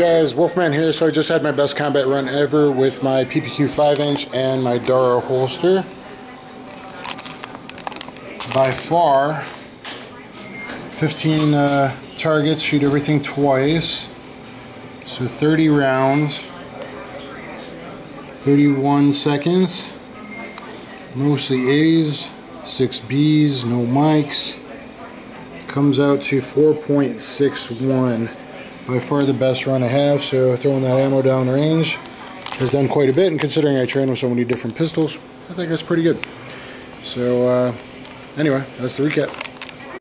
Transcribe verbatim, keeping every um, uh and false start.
Guys, Wolfman here. So I just had my best combat run ever with my P P Q five inch and my Dara holster. By far, fifteen uh, targets, shoot everything twice. So thirty rounds, thirty-one seconds, mostly A's, six B's, no mics. Comes out to four point six one. By far the best run I have, so throwing that ammo down range has done quite a bit, and considering I train with so many different pistols, I think that's pretty good. So uh, anyway, that's the recap.